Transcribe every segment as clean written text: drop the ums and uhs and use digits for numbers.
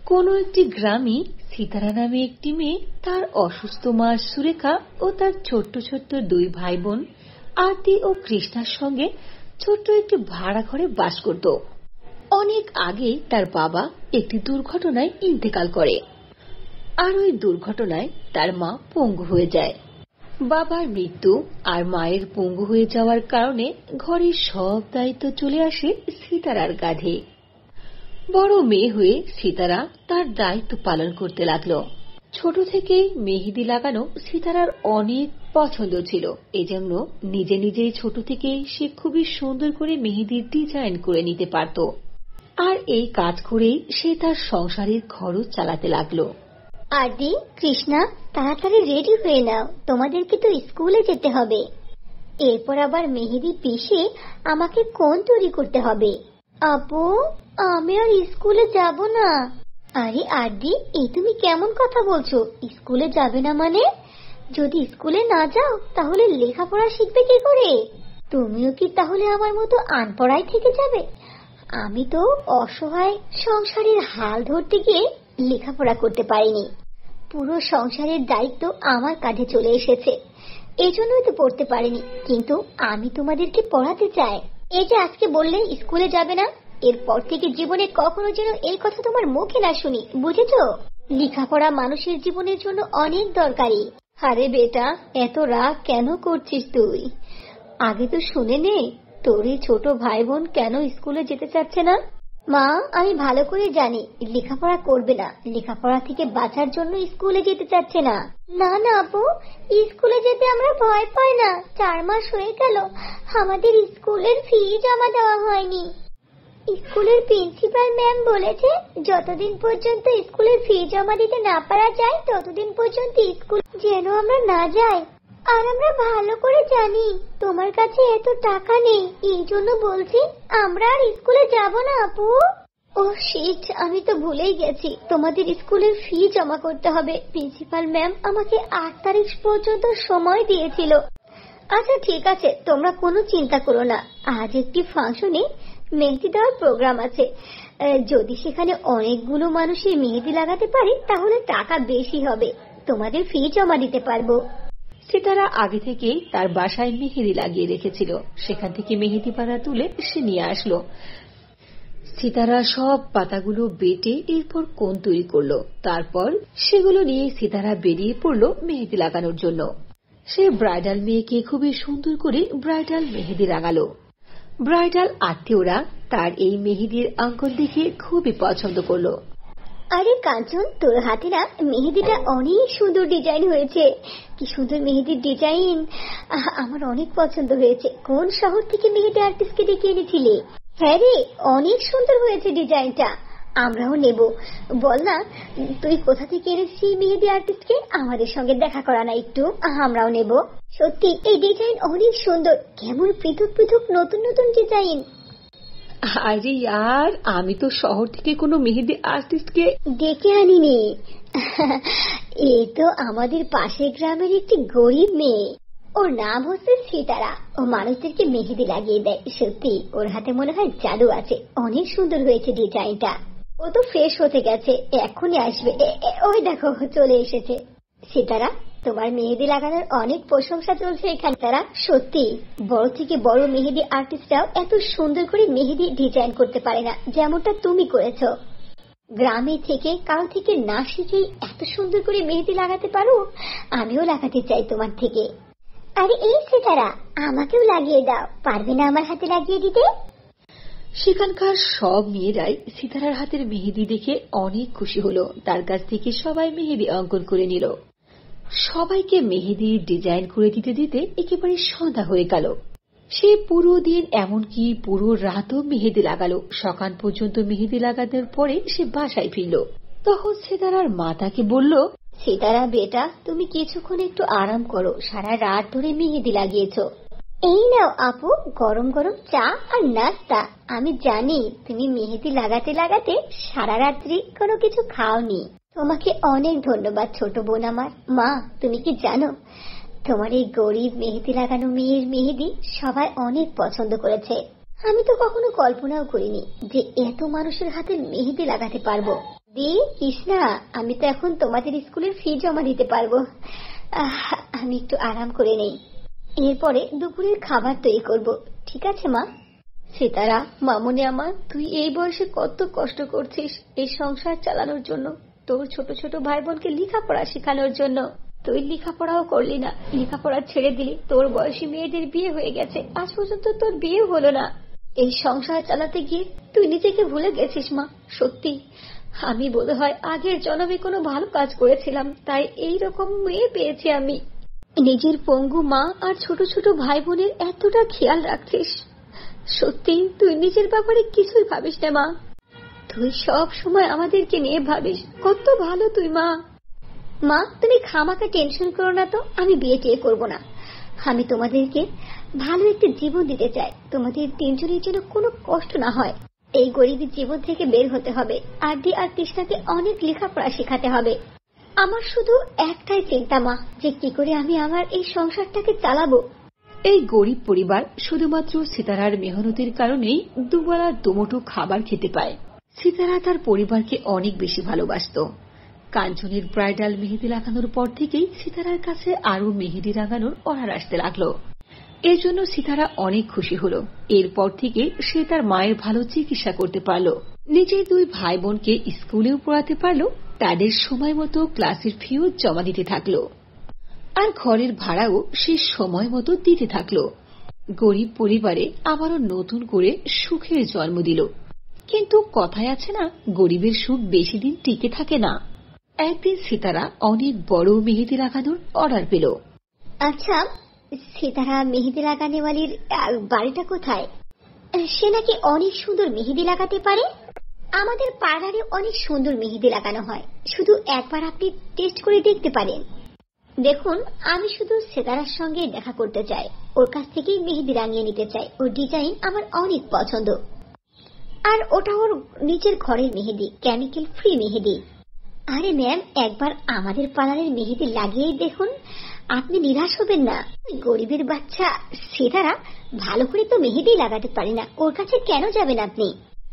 কোনো একটি গ্রামে সিতারা নামে একটি মেয়ে তার অসুস্থ মা সুরেখা ও তার ছোট্ট ছোট্ট দুই ভাই বোন আরতি ও কৃষ্ণার সঙ্গে ছোট্ট একটি ভাড়া ঘরে বাস করত। অনেক আগে তার বাবা একটি দুর্ঘটনায় ইন্তেকাল করে, আর ওই দুর্ঘটনায় তার মা পঙ্গু হয়ে যায়। বাবার মৃত্যু আর মায়ের পঙ্গু হয়ে যাওয়ার কারণে ঘরের সব দায়িত্ব চলে আসে সিতারার কাঁধে। বড় মেয়ে হয়ে সিতারা তার দায়িত্ব পালন করতে লাগলো। ছোট থেকেই মেহেদি লাগানো সিতারার অনেক পছন্দ ছিল, এজন্য নিজে নিজেই ছোট থেকেই সে খুবই সুন্দর করে মেহেদির ডিজাইন করে নিতে পারত, আর এই কাজ করেই সে তার সংসারের খরচ চালাতে লাগলো। আরতি, কৃষ্ণা, তাড়াতাড়ি রেডি হয়ে নাও, তোমাদেরকে তো স্কুলে যেতে হবে। এরপর আবার মেহেদি পিষে আমাকে কোন তৈরি করতে হবে। আপু, আমি আর স্কুলে যাব না। আরে আরতি, এই তুমি কেমন কথা বলছো? স্কুলে যাবে না মানে? যদি স্কুলে না যাও তাহলে লেখাপড়া শিখবে কি করে? তুমিও কি তাহলে আমার মতো আনপড়াই থেকে যাবে? আমি তো অসহায় সংসারের হাল ধরতে গিয়ে লেখাপড়া করতে পারিনি। পুরো সংসারের দায়িত্ব আমার কাঁধে চলে এসেছে, এজন্যই তো পড়তে পারিনি। কিন্তু আমি তোমাদেরকে পড়াতে চাই। এই যে আজকে বললে স্কুলে যাবে না, এরপর থেকে জীবনে কখনো যেন এই কথা তোমার মুখে না শুনি, বুঝেছো? লেখাপড়া মানুষের জীবনের জন্য অনেক দরকারি। আরে বেটা, এত রাগ কেন করছিস তুই? আগে তো শুনে নে, তোর এই ছোট ভাই বোন কেন স্কুলে যেতে চাচ্ছে না। মা, আমি ভালো করে জানি লেখাপড়া করবে না, লেখাপড়া থেকে বাঁচার জন্য স্কুলে যেতে চাচ্ছে না। না না আপু, স্কুলে যেতে আমরা ভয় পাই না। 4 মাস হয়ে গেল আমাদের স্কুলের ফি জমা দেওয়া হয়নি। স্কুলের প্রিন্সিপাল ম্যাম বলেছে যতদিন পর্যন্ত স্কুলের ফি জমা দিতে না পারা যায় ততদিন পর্যন্ত স্কুল যেন আমরা না যাই। আর আমরা ভালো করে জানি তোমার কাছে এত টাকা নেই, এই জন্য বলছি আমরা আর স্কুলে যাব না আপু। ও শিট, আমি তো ভুলেই গেছি তোমাদের স্কুলের ফি জমা করতে হবে। প্রিন্সিপাল ম্যাম আমাকে 8 তারিখ পর্যন্ত সময় দিয়েছিল। আচ্ছা ঠিক আছে, তোমরা কোনো চিন্তা করো না। আজ একটি ফাংশনে মেহেদি দেওয়ার প্রোগ্রাম আছে। যদি সেখানে অনেকগুলো মানুষের মেহেদি লাগাতে পারি তাহলে টাকা বেশি হবে, তোমাদের ফি জমা দিতে পারবো। সিতারা আগে থেকেই তার বাসায় মেহেদি লাগিয়ে রেখেছিল, সেখান থেকে মেহেদি পাতা তুলে সে নিয়ে আসলো। সিতারা সব পাতাগুলো বেটে এরপর কোণ তৈরি করলো। তারপর সেগুলো নিয়ে সিতারা বেরিয়ে পড়লো মেহেদি লাগানোর জন্য। সে ব্রাইডাল মেয়েকে খুবই সুন্দর করে ব্রাইডাল মেহেদি লাগালো। ব্রাইডাল আত্মীয়রা তার এই মেহেদির অঙ্কন দেখে খুবই পছন্দ করলো। আরে কাঞ্চন, তোর হাতে না মেহেদিটা অনেক সুন্দর ডিজাইন হয়েছে। কি সুন্দর মেহেদির ডিজাইন, আমার অনেক পছন্দ হয়েছে। কোন শহর থেকে মেহেদি আর্টিস্টকে ডেকে এনেছিলে? হ্যাঁ রে, অনেক সুন্দর হয়েছে ডিজাইনটা, আমরাও নেব। বল না তুই কোথা থেকে এনেছিস মেহেদি আর্টিস্টকে, আমাদের সঙ্গে দেখা করা না একটু, আমরাও নেব। সত্যি এই ডিজাইন অনেক সুন্দর, কেমন পৃথক পৃথক নতুন নতুন ডিজাইন। আরে ইয়ার, আমি তো শহর থেকে কোনো মেহেদি আর্টিস্টকে ডেকে আনিনি। এ তো আমাদের পাশের গ্রামের একটি গরিব মেয়ে, ওর নাম হচ্ছে সিতারা। ও মানুষদেরকে মেহেদি লাগিয়ে দেয়। সত্যি ওর হাতে মনে হয় জাদু আছে, অনেক সুন্দর হয়েছে ডিজাইনটা। ও তো ফ্রেশ হতে গেছে, এখনই আসবে। ওই দেখো চলে এসেছে। সিতারা, তোমার মেহেদি লাগানোর অনেক প্রশংসা চলছে এখানে। তারা সত্যি বড় থেকে বড় মেহেদি আর্টিস্টরাও এত সুন্দর করে মেহেদি ডিজাইন করতে পারে না যেমনটা তুমি করেছো। গ্রামে থেকে কারো থেকে না শিখেই এত সুন্দর করে মেহেদি লাগাতে পারো, আমিও লাগাতে চাই তোমার থেকে। আরে এই সিতারা, আমাকেও লাগিয়ে দাও, পারবে না আমার হাতে লাগিয়ে দিতে? সেখানকার সব মেয়েরাই সিতারার হাতের মেহেদি দেখে অনেক খুশি হলো। তার কাছ থেকে সবাই মেহেদি অঙ্কন করে নিল। সবাইকে মেহেদির ডিজাইন করে দিতে দিতে একেবারে সন্ধ্যা হয়ে গেল। সে পুরো দিন এমনকি পুরো রাতও মেহেদি লাগালো। সকাল পর্যন্ত মেহেদি লাগানোর পরে সে বাসায় ফিরল। তখন সিতারার মা তাকে বলল, সিতারা বেটা, তুমি কিছুক্ষণ একটু আরাম করো, সারা রাত ধরে মেহেদি লাগিয়েছ। এই নাও আপু, গরম গরম চা আর নাস্তা। আমি জানি তুমি মেহেদি লাগাতে লাগাতে সারা রাত্রি কোনো কিছু খাওনি। তোমাকে অনেক ধন্যবাদ ছোট বোন আমার। মা, তুমি কি জানো তোমার এই গরিব মেহেদি লাগানো মেয়ের মেহেদি সবাই অনেক পছন্দ করেছে। আমি তো কখনো কল্পনাও করিনি যে এত মানুষের হাতে মেহেদি লাগাতে পারবো। দি কৃষ্ণা, আমি তো এখন তোমাদের স্কুলের ফি জমা দিতে পারবো। আমি একটু আরাম করে নেই, এরপরে দুপুরের খাবার তৈরি করব। ঠিক আছে মা? সিতারা, মামুনি আমার, তুই এই বয়সে কত কষ্ট করছিস এই সংসার চালানোর জন্য, তোর ছোট ছোট ভাই বোনকে লেখাপড়া শেখানোর জন্য। তুই লেখাপড়াও করলি না, লেখাপড়া ছেড়ে দিলি। তোর বয়সী মেয়েদের বিয়ে হয়ে গেছে, আজ পর্যন্ত তোর বিয়ে হলো না। এই সংসার চালাতে গিয়ে তুই নিজেকে ভুলে গেছিস মা। সত্যি আমি বোধহয় আগের জন্মে কোনো ভালো কাজ করেছিলাম, তাই এই রকম মেয়ে পেয়েছি আমি। নিজের পঙ্গু মা আর ছোট ছোট ভাই বোনের এতটা খেয়াল রাখছিস। সত্যি তুই নিজের ব্যাপারে কিছুই ভাবিস না মা, তুই সব সময় আমাদেরকে নিয়ে ভাবিস। কত ভালো তুই মা। মা, তুমি খামাকা টেনশন করো না তো, আমি বিয়ে টিয়ে করবো না। আমি তোমাদেরকে ভালো একটা জীবন দিতে চাই, তোমাদের তিনজনের জন্য কোনো কষ্ট না হয়। এই গরিবের জীবন থেকে বের হতে হবে, আরডি আর কৃষ্ণাকে অনেক লেখাপড়া শেখাতে হবে। আমার শুধু একটাই চিন্তা মা, যে কি করে আমি আমার এই সংসারটাকে চালাবো। এই গরিব পরিবার শুধুমাত্র সিতারার মেহনতের কারণেই দুবেলা দুমুঠো খাবার খেতে পায়। সিতারা তার পরিবারকে অনেক বেশি ভালোবাসত। কাঞ্চনের ব্রাইডাল মেহেদি লাগানোর পর থেকেই সিতারার কাছে আরো মেহেদি লাগানোর অর্ডার আসতে লাগলো। এর জন্য সিতারা অনেক খুশি হল। এরপর থেকে সে তার মায়ের ভালো চিকিৎসা করতে পারল, নিজের দুই ভাই বোনকে স্কুলেও পড়াতে পারল, তাদের সময় মতো ক্লাসের ফিও জমা দিতে থাকলো, আর ঘরের ভাড়াও সে সময় মতো দিতে থাকলো। গরিব পরিবারে আবারও নতুন করে সুখের জন্ম দিল। কিন্তু কথায় আছে না, গরিবের সুখ বেশি দিন টিকে থাকে না। একদিন সিতারা অনেক বড় মেহেদি লাগানোর অর্ডার পেল। আচ্ছা, সিতারা মেহেদি লাগানেওয়ালির বাড়িটা কোথায়? সে নাকি অনেক সুন্দর মেহেদি লাগাতে পারে। আমাদের পার্লারে অনেক সুন্দর মেহেদি লাগানো হয়, শুধু একবার আপনি টেস্ট করে দেখতে পারেন। দেখুন, আমি শুধু সিতারার সঙ্গে দেখা করতে চাই, ওর কাছ থেকেই মেহেদি রাঙিয়ে নিতে চাই। ওর ডিজাইন আমার অনেক পছন্দ, আর ওটা ওর নিজের ঘরের মেহেদি, কেমিক্যাল ফ্রি মেহেদি। আরে ম্যাম, একবার আমাদের পার্লারের মেহেদি লাগিয়েই দেখুন, আপনি নিরাশ হবেন না। গরিবের বাচ্চা সিতারা ভালো করে তো মেহেদি লাগাতে পারে না, ওর কাছে কেন যাবেন আপনি?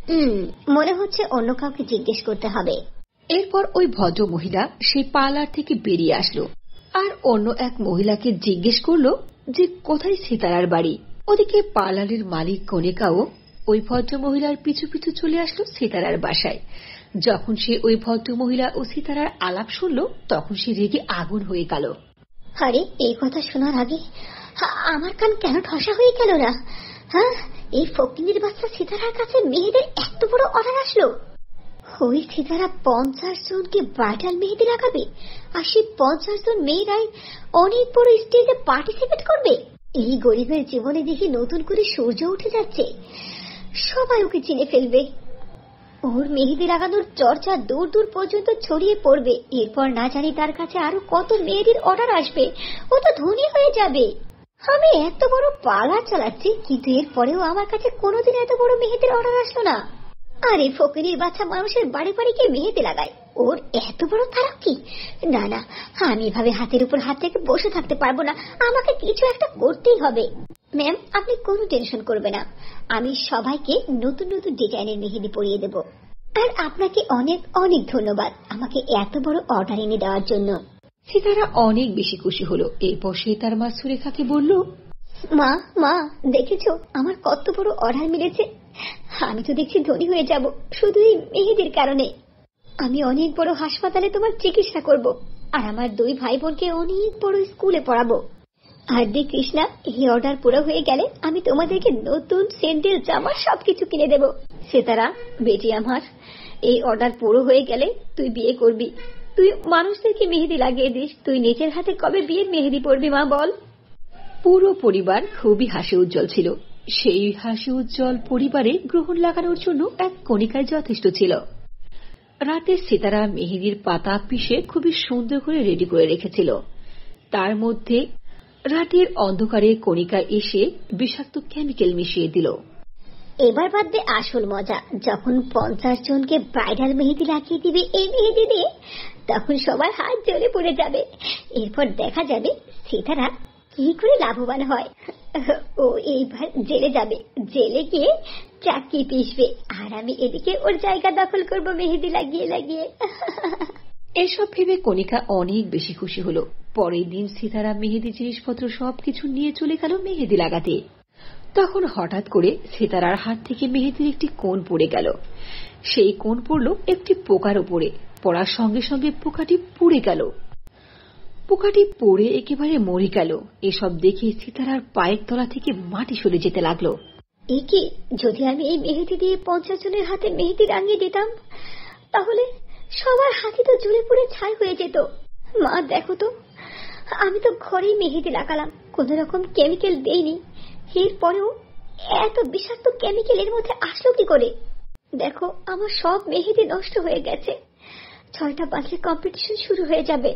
মনে হচ্ছে অন্য কাউকে জিজ্ঞেস করতে হবে। এরপর ওই ভদ্র মহিলা সেই পার্লার থেকে বেরিয়ে আসলো, আর অন্য এক মহিলাকে জিজ্ঞেস করলো যে কোথায় সিতারার বাড়ি। ওদিকে পার্লারের মালিক কণিকাও ওই ভদ্র মহিলার পিছু পিছু চলে আসলো সিতারার বাসায়। যখন সে ওই ভদ্র মহিলা ও সিতারার আলাপ শুনল, তখন সে রেগে আগুন হয়ে গেল। আরে, এই কথা শোনার আগে আমার কান কেন ঠসা হয়ে গেল না? হ্যাঁ, এই ফকিনীর বাচ্চা সিতারার কাছে মেয়েদের এত বড় অর্ডার আসলো। ওই সিতারা 50 জনকে ব্রাইডাল মেহেদি লাগাবে, আর সেই 50 জন মেয়েরাই অনেক বড় স্টেজে পার্টিসিপেট করবে। এই গরিবের জীবনে দেখি নতুন করে সূর্য উঠে যাচ্ছে, সবাই ওকে চিনে ফেলবে। ওর মেহেদি লাগানোর চর্চা দূর দূর পর্যন্ত ছড়িয়ে পড়বে। এরপর না জানি তার কাছে আরো কত মেহেদির অর্ডার আসবে, ও তো ধনী হয়ে যাবে। আমি এত বড় পার্লার চালাচ্ছি, কিন্তু এরপরেও আমার কাছে কোনোদিন এত বড় মেহেদির অর্ডার আসলো না। আর এই ফকিনীর বাচ্চা মানুষের বাড়ি বাড়ি গিয়ে মেহেদি লাগায়, ওর এত বড় তারাক্কি। না না, আমি এভাবে হাতের উপর হাত থেকে বসে থাকতে পারবো না, আমাকে কিছু একটা করতেই হবে। ম্যাম, আপনি কোনো টেনশন করবেন না, আমি সবাইকে নতুন নতুন ডিজাইনের মেহেদি পরিয়ে দেব। আর আপনাকে অনেক অনেক ধন্যবাদ আমাকে এত বড় অর্ডার এনে দেওয়ার জন্য। সিতারা অনেক বেশি খুশি হলো। এরপর সে তার মা সুরেখাকে বলল, মা মা, দেখেছো আমার কত বড় অর্ডার মিলেছে। আমি তো দেখছি ধনী হয়ে যাব শুধু এই মেহেদির কারণে। আমি অনেক বড় হাসপাতালে তোমার চিকিৎসা করব, আর আমার দুই ভাই বোনকে অনেক বড় স্কুলে পড়াবো। আর দি কৃষ্ণা, এই অর্ডার পুরো হয়ে গেলে আমি তোমাদেরকে নতুন স্যান্ডেল, জামা সবকিছু কিনে দেব। সিতারা বেটি আমার, এই অর্ডার পুরো হয়ে গেলে তুই বিয়ে করবি। তুই মানুষদেরকে মেহেদি লাগিয়ে দিস, তুই নিজের হাতে কবে বিয়ের মেহেদি পরবি মা বল? পুরো পরিবার খুবই হাসি উজ্জ্বল ছিল। সেই হাসি উজ্জ্বল পরিবারে গ্রহণ লাগানোর জন্য এক কণিকায় যথেষ্ট ছিল। রাতে সিতারা মেহেদির পাতা পিষে খুবই সুন্দর করে রেডি করে রেখেছিল। তার মধ্যে রাতের অন্ধকারে কণিকা এসে বিষাক্ত কেমিক্যাল মিশিয়ে দিল। এবার বাদবে আসল মজা, যখন 50 জনকে ব্রাইডাল মেহেদি লাগিয়ে দিবে এই মেহেদি দিয়ে, তখন সবার হাত জ্বলে পড়ে যাবে। এরপর দেখা যাবে সিতারা কি করে লাভবান হয়। ও এইবার জেলে যাবে, জেলে গিয়ে চাকরি পিসবে, আর আমি এদিকে ওর জায়গা দখল করব মেহেদি লাগিয়ে লাগিয়ে। এসব ভেবে কণিকা অনেক বেশি খুশি হলো। পরের দিন সিতারা মেহেদি জিনিসপত্র সবকিছু নিয়ে চলে গেল মেহেদি লাগাতে। তখন হঠাৎ করে সিতারার হাত থেকে মেহেদির একটি কোণ পড়ে গেল। সেই কোণ পড়ল একটি পোকার উপরে। পড়ার সঙ্গে সঙ্গে পোকাটি পুড়ে গেল। পোকাটি পড়ে একেবারে মরে গেল। এসব দেখে সিতারার পায়ের তলা থেকে মাটি সরে যেতে লাগলো। একে যদি আমি এই মেহেদি দিয়ে 50 জনের হাতে মেহেদি রাঙিয়ে দিতাম, তাহলে সবার হাতে তো জ্বলে পুড়ে ছাই হয়ে যেত। মা দেখো তো, আমি তো ঘরেই মেহেদি লাগালাম, কোন রকম কেমিক্যাল দেইনি, এরপরেও এত বিষাক্ত কেমিক্যাল এর মধ্যে আসলো কি করে? দেখো আমার সব মেহেদি নষ্ট হয়ে গেছে। 6টা বাজলে কম্পিটিশন শুরু হয়ে যাবে,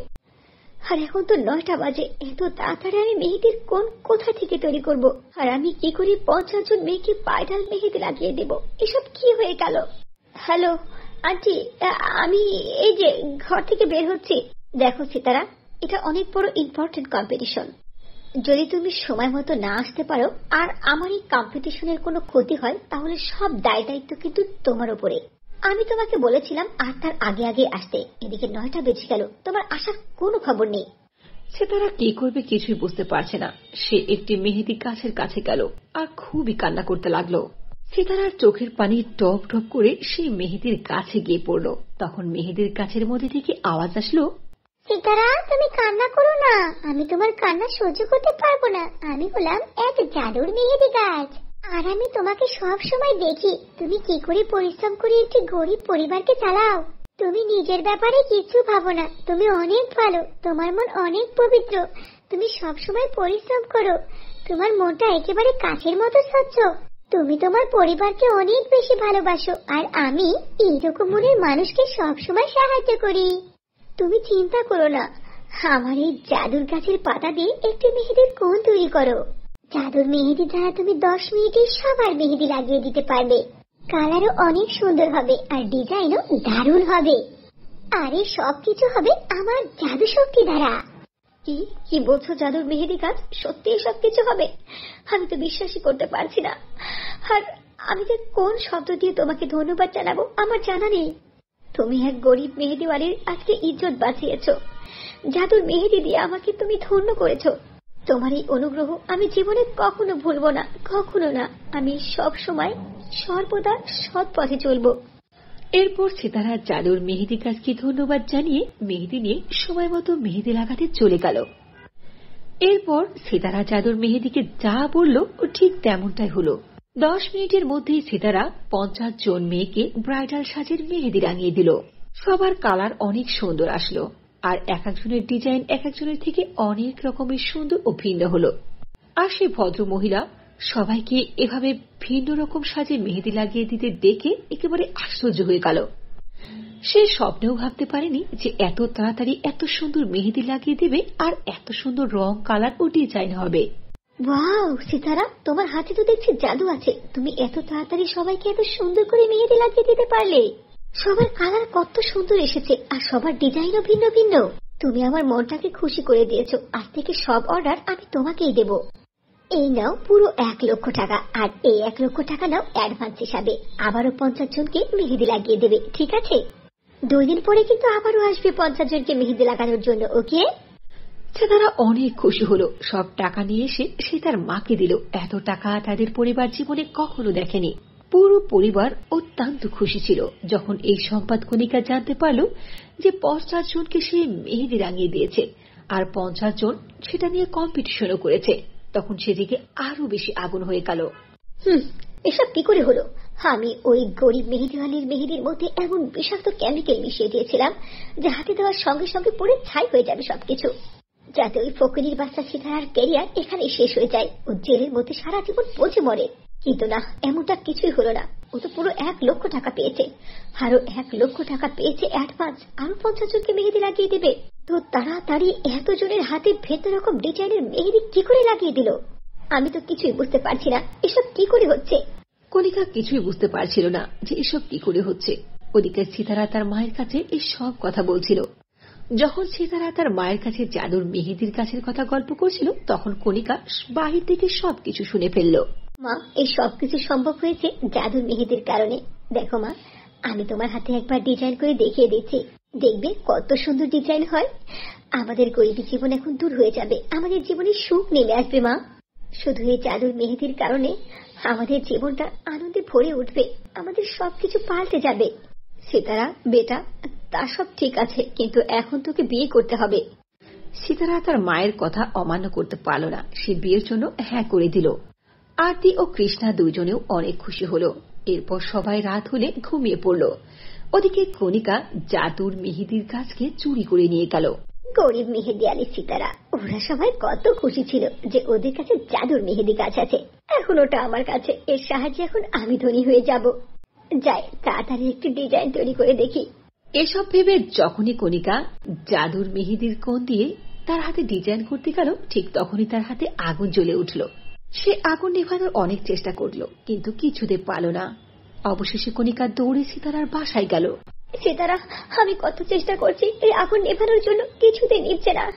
আর এখন তো 9টা বাজে। এত তাড়াতাড়ি আমি মেহেদির কোন কোথা থেকে তৈরি করব? আর আমি কি করে 50 জন মেয়েকে পায়ডাল মেহেদি লাগিয়ে দেব? এসব কি হয়ে গেল? হ্যালো আন্টি, আমি এই যে ঘর থেকে বের হচ্ছি। দেখো সিতারা, এটা অনেক বড় ইম্পর্টেন্ট কম্পিটিশন। যদি তুমি সময় মতো না আসতে পারো আর আমার এই কম্পিটিশনের কোনো ক্ষতি হয়, তাহলে সব দায় দায়িত্ব কিন্তু তোমার উপরে। আমি তোমাকে বলেছিলাম আর তার আগে আগে আসতে, এদিকে 9টা বেজে গেল, তোমার আসার কোনো খবর নেই। সিতারা কি করবে কিছুই বুঝতে পারছে না। সে একটি মেহেদি গাছের কাছে গেল আর খুবই কান্না করতে লাগলো। সিতারার চোখের পানি টপ টপ করে সেই মেহেদির গাছে গিয়ে পড়ল। তখন মেহেদির গাছের মধ্যে থেকে আওয়াজ আসলো, সিতারা তুমি কান্না করো না, আমি তোমার কান্না সহ্য করতে পারবো না। আমি হলাম এক জাদুর মেহেদি গাছ, আর আমি তোমাকে সব সময় দেখি তুমি কি করে পরিশ্রম করে একটি গরিব পরিবারকে চালাও। তুমি নিজের ব্যাপারে কিছু ভাবো না, তুমি অনেক ভালো, তোমার মন অনেক পবিত্র, তুমি সব সময় পরিশ্রম করো, তোমার মনটা একেবারে কাছের মতো স্বচ্ছ, তুমি তোমার পরিবারকে অনেক বেশি ভালোবাসো, আর আমি এইরকম মনের মানুষকে সব সময় সাহায্য করি। তুমি চিন্তা করো না, আমার এই জাদুর গাছের পাতা দিয়ে একটি মেহেদির কোণ তৈরি করো। জাদুর মেহেদি দ্বারা তুমি 10 মিনিটে সবার মেহেদি লাগিয়ে দিতে পারবে। কালারও অনেক সুন্দর হবে আর ডিজাইনও দারুণ হবে। আর এই সবকিছু হবে আমার জাদু শক্তি দ্বারা। কি বলছো জাদুর মেহেদি গাছ? সত্যি এসব কিছু হবে? আমি তো বিশ্বাসই করতে পারছি না। আর আমি যে কোন শব্দ দিয়ে তোমাকে ধন্যবাদ জানাবো আমার জানা নেই। তুমি এক গরিব মেহেদিওয়ালির আজকে ইজ্জত বাঁচিয়েছো, জাদুর মেহেদি দিয়ে আমাকে তুমি ধন্য করেছো। তোমার এই অনুগ্রহ আমি জীবনে কখনো ভুলবো না, কখনো না। আমি সব সময় সর্বদা সৎ পথে চলবো। এরপর সিতারা জাদুর মেহেদি গাছকে ধন্যবাদ জানিয়ে মেহেদি নিয়ে সময় মতো মেহেদি লাগাতে চলে গেল। এরপর সিতারা জাদুর মেহেদিকে যা বলল ও ঠিক তেমনটাই হলো। 10 মিনিটের মধ্যেই সিতারা 50 জন মেয়েকে ব্রাইডাল সাজের মেহেদি রাঙিয়ে দিল। সবার কালার অনেক সুন্দর আসলো, আর এক একজনের ডিজাইন এক একজনের থেকে অনেক রকমের সুন্দর ও ভিন্ন হলো। আর সেই ভদ্র মহিলা সবাইকে এভাবে ভিন্ন রকম সাজে মেহেদি লাগিয়ে দিতে দেখে একেবারে আশ্চর্য হয়ে গেল। সে স্বপ্নেও ভাবতে পারেনি যে এত তাড়াতাড়ি এত সুন্দর মেহেদি লাগিয়ে দেবে আর এত সুন্দর রং, কালার ও ডিজাইন হবে। ওয়াও সিতারা, তোমার হাতে তো দেখছি জাদু আছে। তুমি এত তাড়াতাড়ি সবাইকে এত সুন্দর করে মেহেদি লাগিয়ে দিতে পারলে। সবার কালার কত সুন্দর এসেছে আর সবার ডিজাইনও ভিন্ন ভিন্ন। তুমি আমার মনটাকে খুশি করে দিয়েছো। আজ থেকে সব অর্ডার আমি তোমাকেই দেব। এই নাও পুরো 1 লক্ষ টাকা, আর এই 1 লক্ষ টাকা নাও অ্যাডভান্স হিসাবে। আবারও 50 জনকে মেহেদি লাগিয়ে দেবে, ঠিক আছে? 2 দিন পরে কিন্তু আবারও আসবে 50 জনকে মেহেদি লাগানোর জন্য, ওকে? তারা অনেক খুশি হলো। সব টাকা নিয়ে এসে সে তার মাকে দিল। এত টাকা তাদের পরিবার জীবনে কখনো দেখেনি। পুরো পরিবার অত্যন্ত খুশি ছিল যখন এই সংবাদ কণিকা জানতে পারল যে 50 জনকে সে মেহেদি রাঙিয়ে দিয়েছে, আর 50 জন সেটা নিয়ে কম্পিটিশনও করেছে। তখন সেদিকে আরো বেশি আগুন হয়ে গেল। এসব কি করে হলো? আমি ওই গরিব মেহেদিওয়ালির মেহেদির মধ্যে এমন বিষাক্ত কেমিক্যাল মিশিয়ে দিয়েছিলাম যে হাতে দেওয়ার সঙ্গে সঙ্গে পুড়ে ছাই হয়ে যাবে সবকিছু, যাতে ওই ফকিনীর বাচ্চা সিতারার ক্যারিয়ার এখানে শেষ হয়ে যায়। ও জেলের মধ্যে সারা জীবন পচে মরে। কিন্তু না, এমনটা কিছুই হলো না। ও তো পুরো 1 লক্ষ টাকা পেয়েছে, আরো 1 লক্ষ টাকা পেয়েছে অ্যাডভান্স। আরো 50 জনকে মেহেদি লাগিয়ে দেবে। তো তাড়াতাড়ি এত জনের হাতে ভিন্ন রকম ডিজাইনের মেহেদি কি করে লাগিয়ে দিল? আমি তো কিছুই বুঝতে পারছি না, এসব কি করে হচ্ছে। কণিকা কিছুই বুঝতে পারছিল না যে এসব কি করে হচ্ছে। ওদিকে সিতারা তার মায়ের কাছে এই সব কথা বলছিল। যখন সিতারা তার মায়ের কাছে জাদুর মেহেদির গাছের কথা গল্প করছিল, তখন কণিকা বাহির থেকে সবকিছু শুনে ফেলল। মা, এই সবকিছু সম্ভব হয়েছে জাদুর মেহেদির কারণে। দেখো মা, আমি তোমার হাতে একবার ডিজাইন করে দেখিয়ে দিচ্ছি, দেখবে কত সুন্দর ডিজাইন হয়। আমাদের গরিবী জীবন এখন দূর হয়ে যাবে, আমাদের জীবনে সুখ নেমে আসবে মা। শুধু এই জাদুর মেহেদির কারণে আমাদের জীবনটা আনন্দে ভরে উঠবে, আমাদের সবকিছু পাল্টে যাবে। সিতারা বেটা, তা সব ঠিক আছে, কিন্তু এখন তোকে বিয়ে করতে হবে। সিতারা তার মায়ের কথা অমান্য করতে পারল না, সে বিয়ের জন্য হ্যাঁ করে দিল। আরতি ও কৃষ্ণা দুজনেও অনেক খুশি হল। এরপর সবাই রাত হলে ঘুমিয়ে পড়ল। ওদিকে কণিকা জাদুর মেহেদির গাছকে চুরি করে নিয়ে গেল। গরিব মেহেদি আলী সিতারা, ওরা সবাই কত খুশি ছিল যে ওদের কাছে জাদুর মেহেদি গাছ আছে। এখন ওটা আমার কাছে, এর সাহায্যে এখন আমি ধনী হয়ে যাব। যাই, তাড়াতাড়ি একটি ডিজাইন তৈরি করে দেখি। এসব ভেবে যখনই কণিকা জাদুর মেহেদির কোণ দিয়ে তার হাতে ডিজাইন করতে গেল, ঠিক তখনই তার হাতে আগুন জ্বলে উঠল। সে আগুন নেভানোর অনেক চেষ্টা করল, কিন্তু কিছুতে পারল না। অবশেষে কণিকা দৌড়ে সিতারার বাসায় গেল। সিতারা, আমি কত চেষ্টা করছি এই আগুন নেভানোর জন্য, কিছুতে নিচ্ছে না।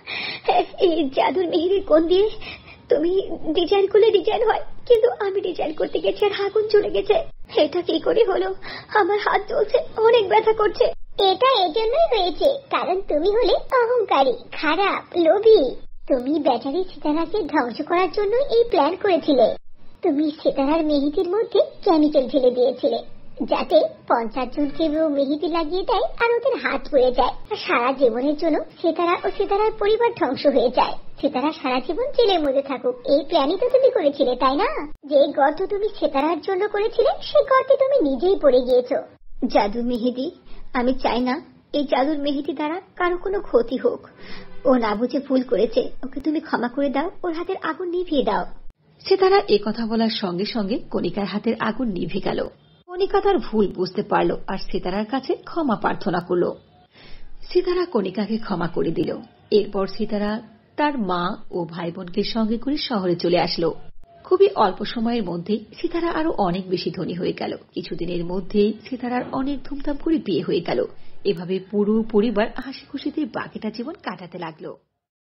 এই জাদুর মেহেদির কোণ দিয়ে তুমি ডিজাইন করলে ডিজাইন হয়, কিন্তু আমি ডিজাইন করতে গেছি আর আগুন চলে গেছে। এটা কি করে হলো? আমার হাত জ্বলছে, অনেক ব্যথা করছে। এটা এজন্যই হয়েছে কারণ তুমি হলে অহংকারী, খারাপ, লোভী। তুমি বেচারি সিতারাকে ধ্বংস করার জন্য এই প্ল্যান করেছিলে। তুমি সিতারার মেহেদির মধ্যে কেমিক্যাল ঢেলে দিয়েছিলে, যাতে 50 জনকে মেহেদি লাগিয়ে দেয় আর ওদের হাত পুড়ে যায়, আর সারা জীবনের জন্য সিতারা ও সিতারার পরিবার ধ্বংস হয়ে যায়। সিতারা সারা জীবন জেলের মধ্যে থাকুক, এই প্ল্যানই তো তুমি করেছিলে, তাই না? যে গর্ত তুমি সিতারার জন্য করেছিলে, সে গর্তে তুমি নিজেই পড়ে গিয়েছো। জাদুর মেহেদি, আমি চাই না এই জাদুর মেহেদি দ্বারা কারো কোনো ক্ষতি হোক। ও না বুঝে ভুল করেছে, ওকে তুমি ক্ষমা করে দাও, ওর হাতের আগুন নিভিয়ে দাও। সিতারা কথা বলার সঙ্গে সঙ্গে কণিকার হাতের আগুন নিভে গেল। কণিকা তার ভুল বুঝতে পারল আর সিতারার কাছে ক্ষমা প্রার্থনা করল। সিতারা কণিকাকে ক্ষমা করে দিল। এরপর সিতারা তার মা ও ভাই বোনকে সঙ্গে করে শহরে চলে আসলো। খুবই অল্প সময়ের মধ্যে সিতারা আরো অনেক বেশি ধনী হয়ে গেল। কিছুদিনের মধ্যেই সিতারার অনেক ধুমধাম করে বিয়ে হয়ে গেল। এভাবে পুরো পরিবার হাসি খুশিতে বাকিটা জীবন কাটাতে লাগলো।